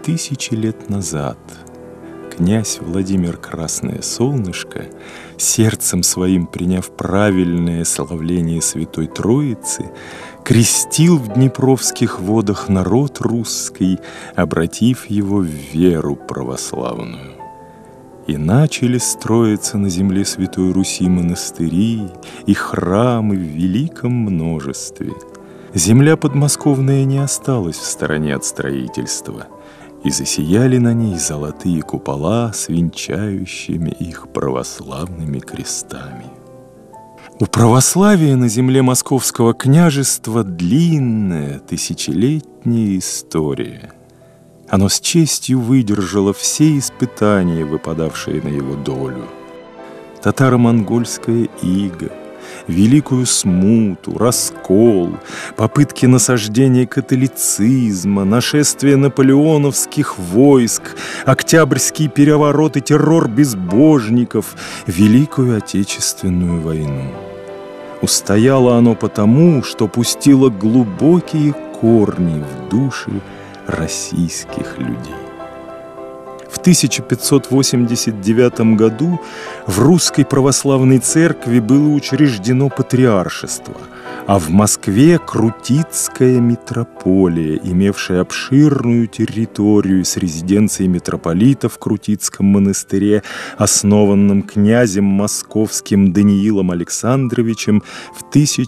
2000 лет назад князь Владимир Красное Солнышко, сердцем своим приняв правильное славление Святой Троицы, крестил в днепровских водах народ русский, обратив его в веру православную. И начали строиться на земле Святой Руси монастыри и храмы в великом множестве. Земля подмосковная не осталась в стороне от строительства, и засияли на ней золотые купола с венчающими их православными крестами. У православия на земле Московского княжества длинная тысячелетняя история. Оно с честью выдержало все испытания, выпадавшие на его долю. Татаро-монгольская ига, великую смуту, раскол, попытки насаждения католицизма, нашествие наполеоновских войск, Октябрьский переворот и террор безбожников, Великую Отечественную войну. Устояло оно потому, что пустило глубокие корни в души российских людей. В 1589 году в Русской Православной Церкви было учреждено патриаршество, а в Москве Крутицкая митрополия, имевшая обширную территорию с резиденцией митрополита в Крутицком монастыре, основанном князем московским Даниилом Александровичем в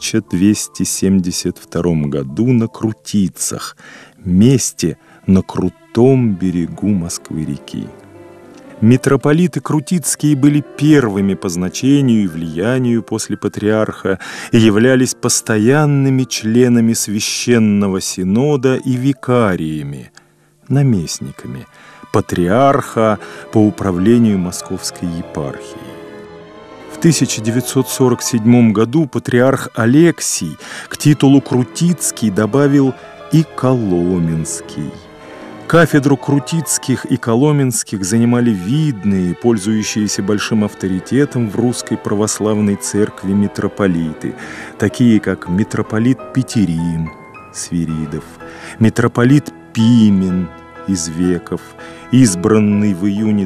1272 году на Крутицах, месте на крутом берегу Москвы-реки. Митрополиты Крутицкие были первыми по значению и влиянию после патриарха и являлись постоянными членами Священного Синода и викариями, наместниками патриарха по управлению Московской епархией. В 1947 году патриарх Алексий к титулу Крутицкий добавил и Коломенский. Кафедру Крутицких и Коломенских занимали видные, пользующиеся большим авторитетом в Русской Православной Церкви митрополиты, такие как митрополит Петерим, Свиридов, митрополит Пимен из Веков, избранный в июне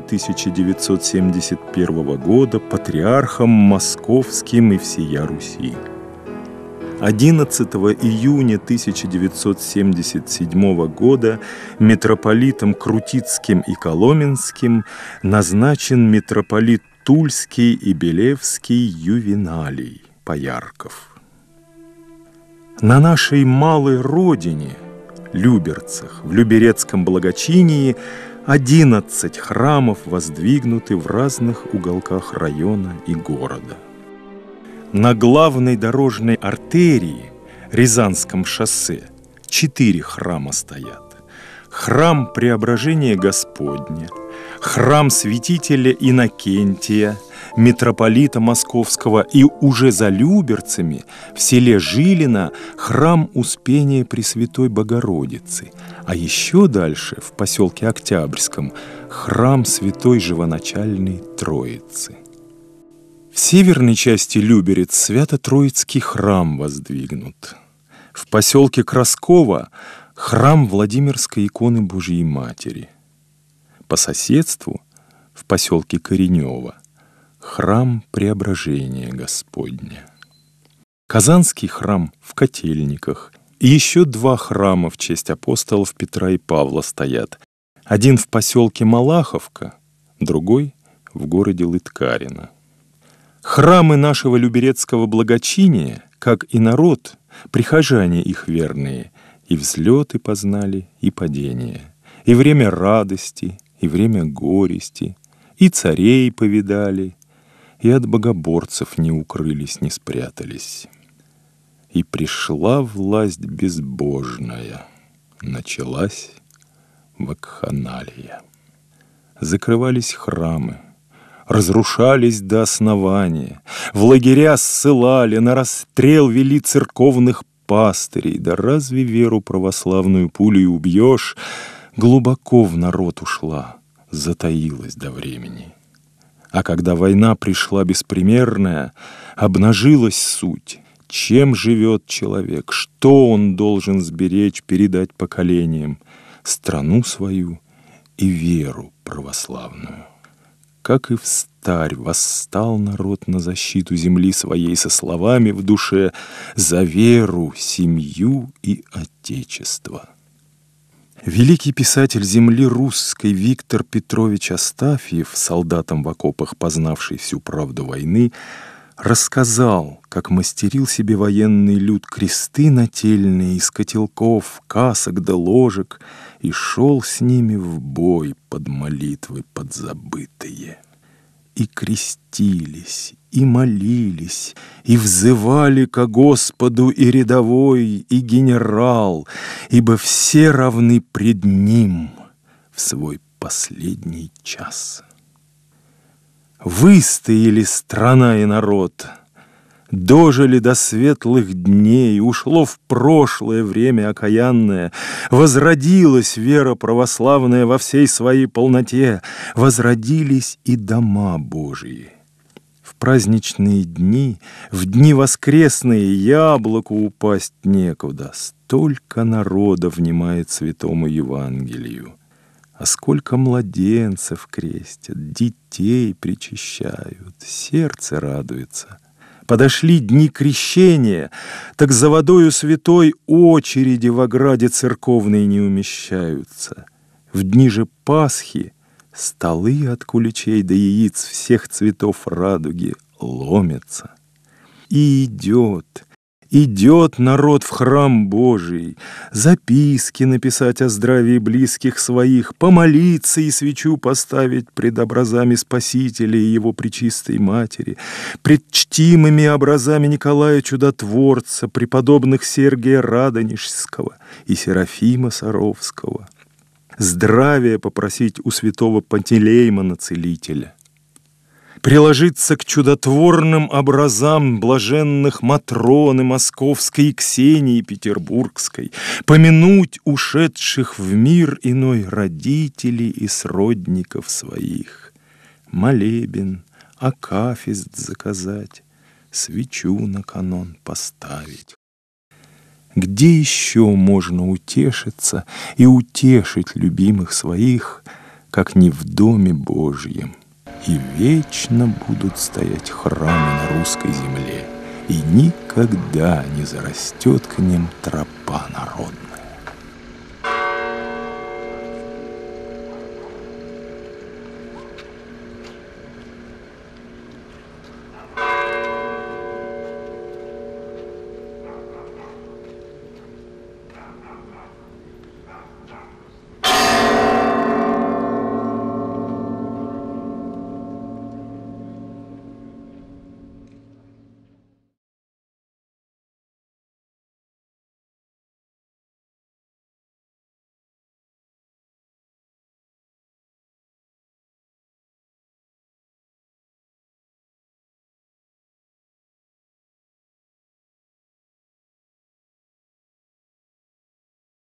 1971 года патриархом Московским и всея Руси. 11 июня 1977 года митрополитом Крутицким и Коломенским назначен митрополит Тульский и Белевский Ювеналий Поярков. На нашей малой родине, Люберцах, в Люберецком благочинии 11 храмов воздвигнуты в разных уголках района и города. На главной дорожной артерии, Рязанском шоссе, 4 храма стоят. Храм Преображения Господня, храм святителя Иннокентия, митрополита Московского, и уже за Люберцами, в селе Жилино, храм Успения Пресвятой Богородицы, а еще дальше, в поселке Октябрьском, храм Святой Живоначальной Троицы. В северной части Люберец Свято-Троицкий храм воздвигнут. В поселке Красково храм Владимирской иконы Божьей Матери. По соседству, в поселке Коренево, храм Преображения Господня. Казанский храм в Котельниках. И еще 2 храма в честь апостолов Петра и Павла стоят. Один в поселке Малаховка, другой в городе Лыткарино. Храмы нашего люберецкого благочиния, как и народ, прихожане их верные, и взлеты познали, и падения, и время радости, и время горести, и царей повидали, и от богоборцев не укрылись, не спрятались. И пришла власть безбожная, началась вакханалия. Закрывались храмы, разрушались до основания, в лагеря ссылали, на расстрел вели церковных пастырей. Да разве веру православную пулей убьешь? Глубоко в народ ушла, затаилась до времени. А когда война пришла беспримерная, обнажилась суть. Чем живет человек, что он должен сберечь, передать поколениям? Страну свою и веру православную. Как и встарь восстал народ на защиту земли своей со словами в душе «За веру, семью и отечество». Великий писатель земли русской Виктор Петрович Астафьев, солдатом в окопах, познавший всю правду войны, рассказал, как мастерил себе военный люд кресты нательные из котелков, касок да ложек и шел с ними в бой под молитвы подзабытые. И крестились, и молились, и взывали ко Господу и рядовой, и генерал, ибо все равны пред Ним в свой последний час. Выстояли страна и народ, дожили до светлых дней, ушло в прошлое время окаянное, возродилась вера православная во всей своей полноте, возродились и дома Божии. В праздничные дни, в дни воскресные яблоку упасть некуда, столько народа внимает святому Евангелию. А сколько младенцев крестят, детей причащают, сердце радуется. Подошли дни крещения, так за водою святой очереди в ограде церковной не умещаются. В дни же Пасхи столы от куличей до яиц всех цветов радуги ломятся. И идет народ в храм Божий, записки написать о здравии близких своих, помолиться и свечу поставить пред образами Спасителя и Его Пречистой Матери, пред чтимыми образами Николая Чудотворца, преподобных Сергия Радонежского и Серафима Саровского, здравия попросить у святого Пантелеймона Целителя, приложиться к чудотворным образам блаженных Матроны Московской и Ксении Петербургской, помянуть ушедших в мир иной родителей и сродников своих, молебен, акафист заказать, свечу на канон поставить. Где еще можно утешиться и утешить любимых своих, как не в Доме Божьем? И вечно будут стоять храмы на русской земле, и никогда не зарастет к ним тропа народная.